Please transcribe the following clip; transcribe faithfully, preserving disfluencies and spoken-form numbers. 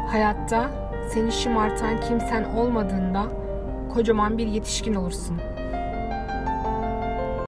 Hayatta seni şımartan kimsen olmadığında kocaman bir yetişkin olursun.